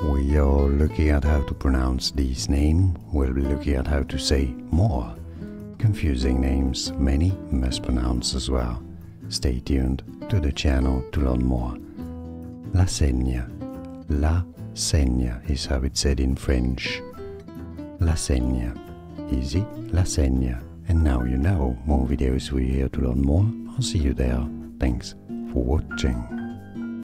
We are looking at how to pronounce this name. We'll be looking at how to say more. Confusing names many mispronounce as well. Stay tuned to the channel to learn more. Lassaigne. Lassaigne is how it's said in French. Lassaigne. Easy, Lassaigne. And now you know. More videos we're here to learn more. I'll see you there. Thanks for watching.